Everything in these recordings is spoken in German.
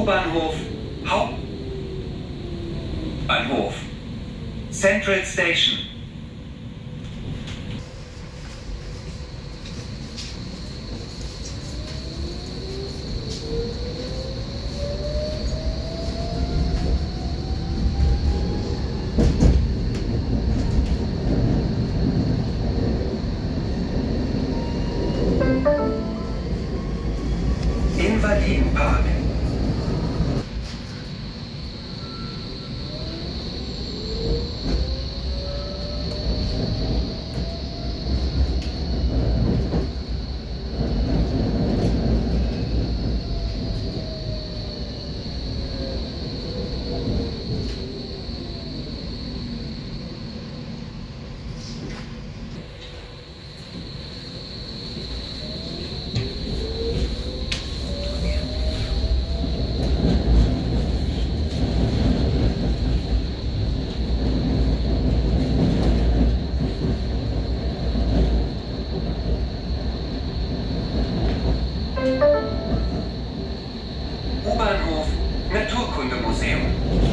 U-Bahnhof Hauptbahnhof Central Station. Invalidenpark. U-Bahnhof Naturkundemuseum.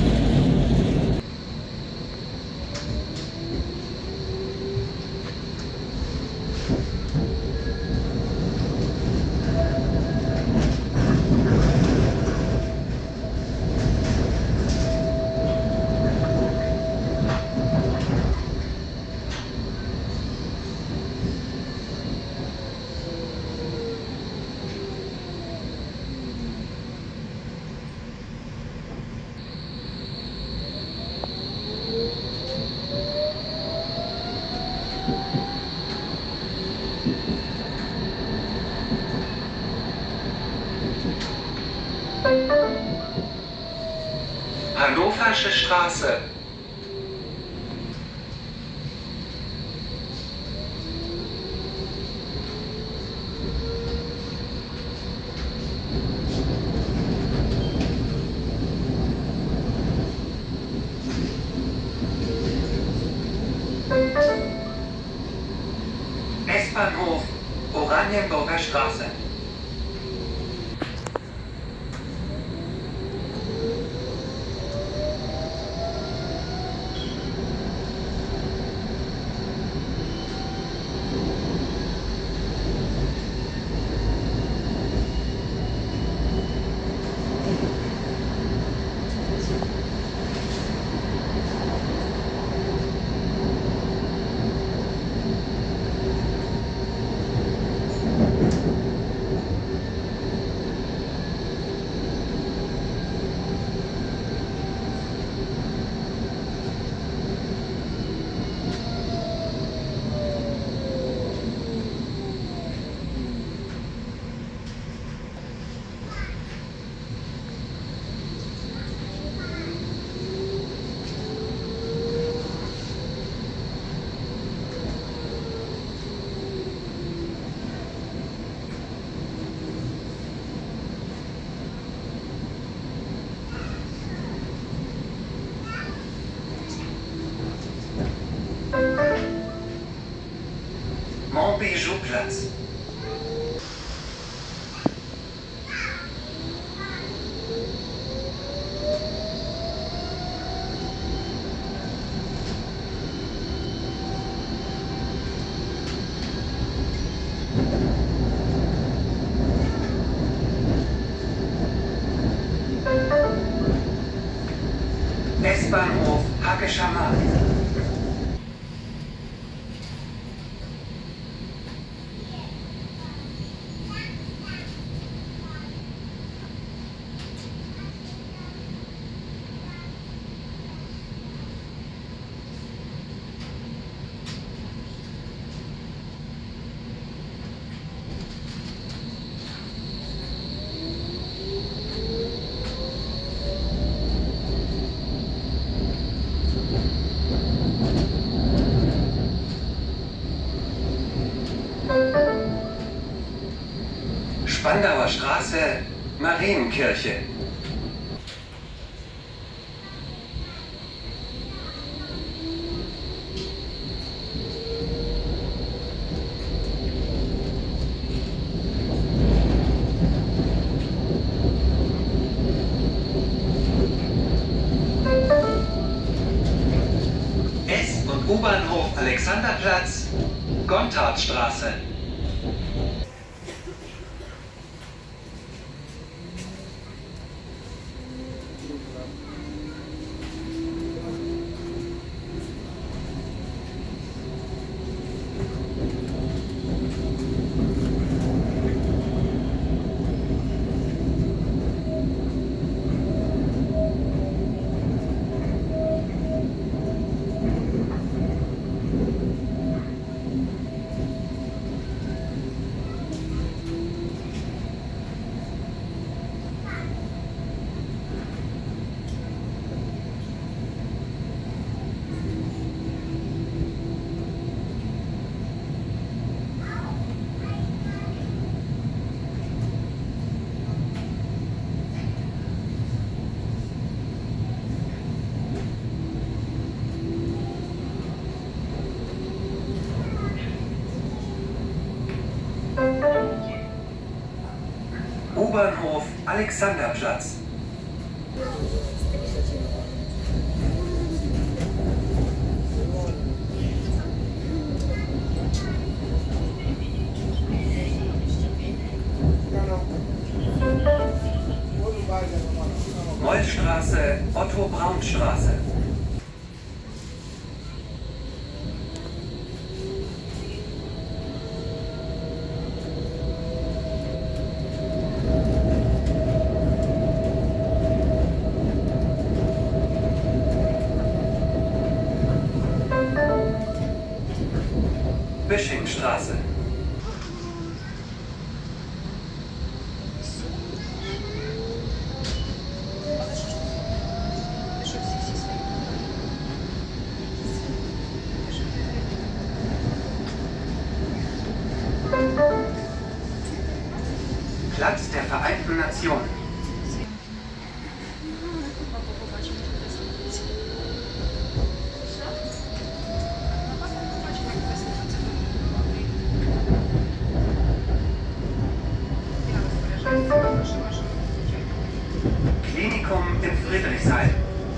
Hannoversche Straße. S-Bahnhof Oranienburger Straße. Montbijou-Platz. S-Bahnhof Hackescher Markt. Spandauer Straße, Marienkirche. U-Bahnhof Alexanderplatz, Gontardstraße. U-Bahnhof Alexanderplatz. Mollstraße, Otto-Braun-Straße. Bischingstraße. Platz der Vereinten Nationen. Klinikum in Friedrichshain.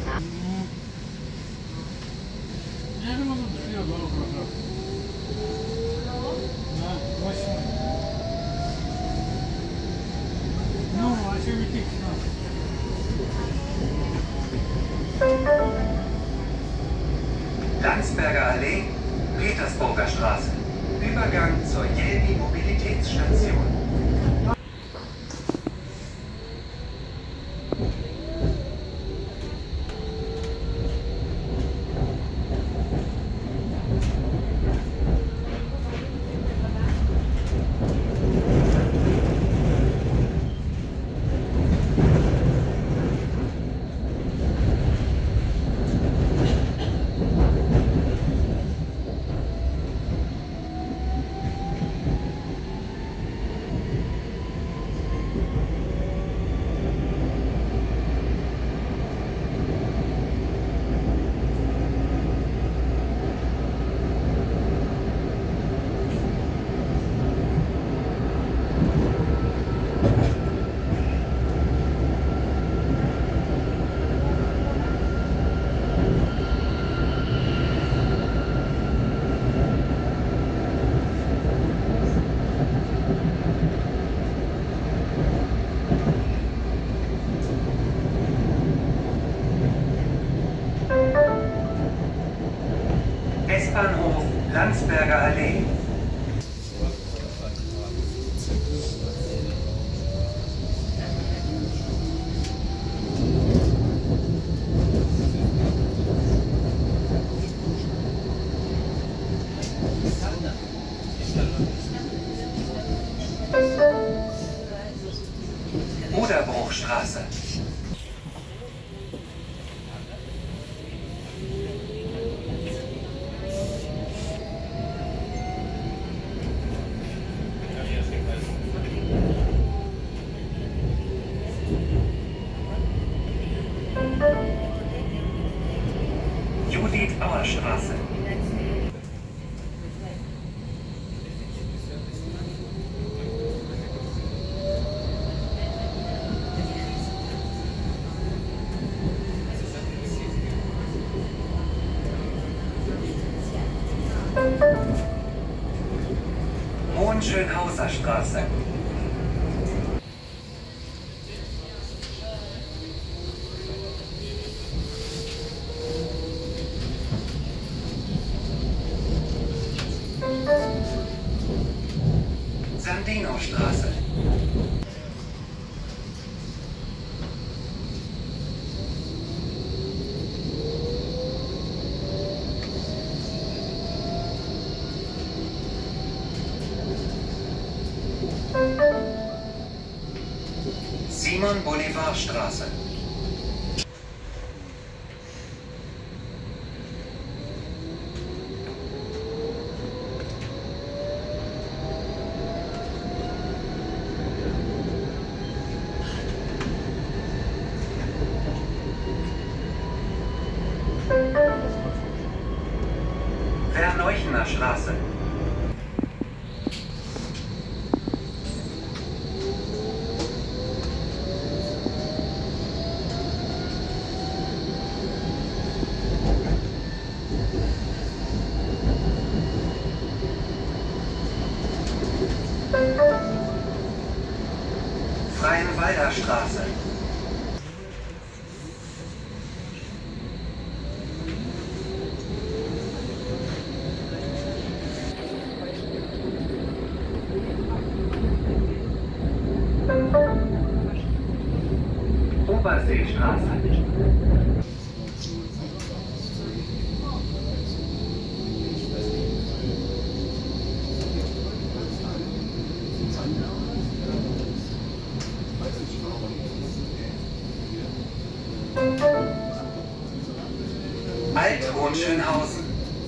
Landsberger Allee, Petersburger Straße. Übergang zur Jelni-Mobilitätsstation. S-Bahnhof Landsberger Allee. Oderbruchstraße. Judith-Bauer-Straße. Hohenschönhauser Straße. Sandinostraße. Simon-Bolivar-Straße. Verneuchener Straße. Freienwalder Straße. Oberseestraße. Alt-Hohenschönhausen.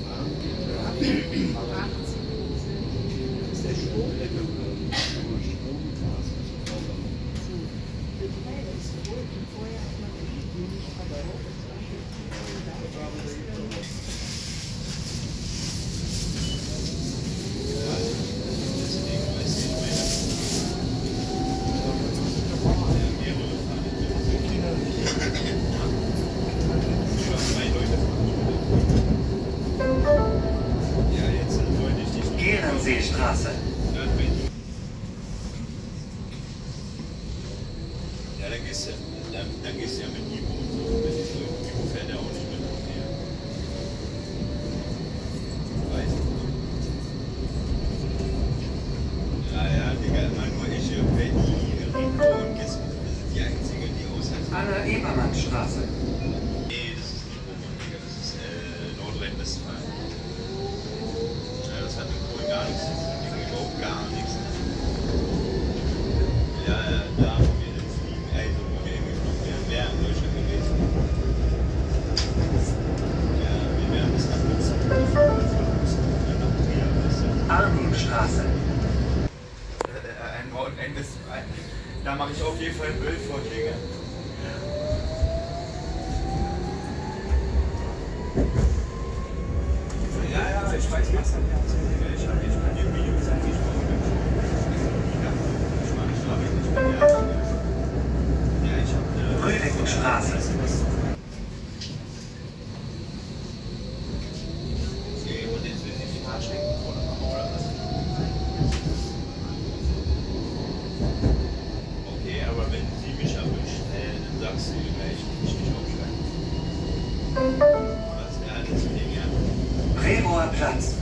Seestraße. Ja, dann gehst du ja mit Ivo und so. Ivo fährt ja auch nicht mit. Weiß nicht. Ja, Digga, immer nur ich, Benny, Rico und Gizmo. Das sind die einzigen, die aushalten. Anna-Ebermann-Straße. Nee, das ist nicht Bochum, Digga. Das ist Nordrhein-Westfalen. Ja, das hat mit Polen gar nichts zu tun. Digga, überhaupt gar nichts. Ja, da haben wir den Fliegen, also wo wir hingeflogen wären, wäre in Deutschland gewesen. Ja, wir wären bis nach Luzern geflogen, von Luzern nach Trier. Arnimstraße. Ein Wochenende ist frei. Da mache ich auf jeden Fall ein Bild von, Digga. Ja, ich weiß was. Ich kann dir ein Video zeigen, ich mache Rüdingenstraße. Und jetzt will sie Fahr schenken oder was? Okay, aber wenn sie mich erwischt, dann sagst du ihr gleich, ich mich nicht aufschreiben. Was? Ja, das ist Ding, ja. Brevoer Platz.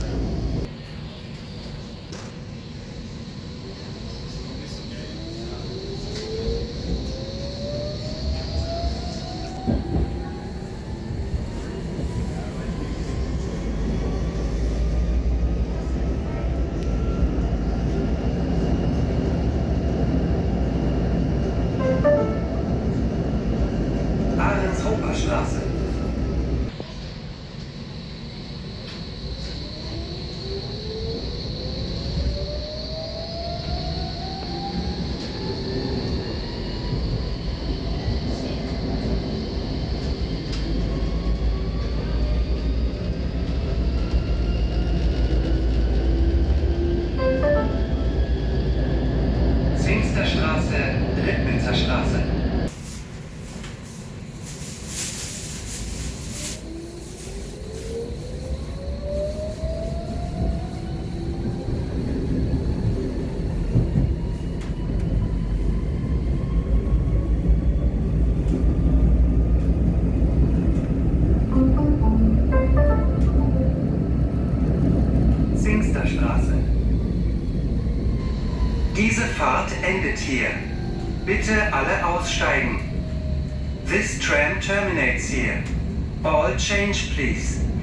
Ahrenshofer Straße. Diese Fahrt endet hier. Bitte alle aussteigen. This tram terminates here. All change, please.